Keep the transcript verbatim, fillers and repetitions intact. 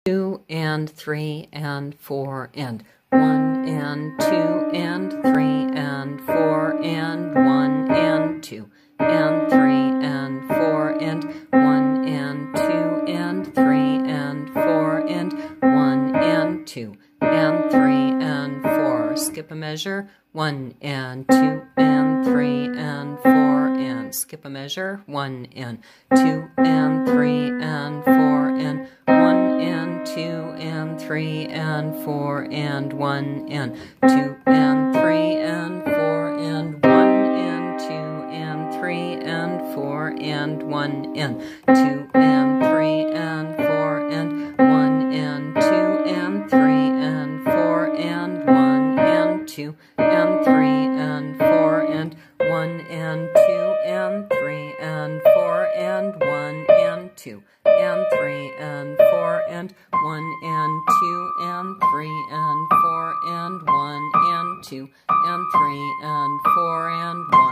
two and three and four and one and two and three and four and one and two and three and four and one and two and three and four and one and two and three and four. Skip a measure. One and two and three and four and skip a measure. One and two and three and four and one and two and three and four and one and two and three and four and one and two and three and four and one and two and three and four and one and two and three and four and one and two and three and four and one and two and three and four and one and two and three and four and one and two and three and four and one and two and three and four and one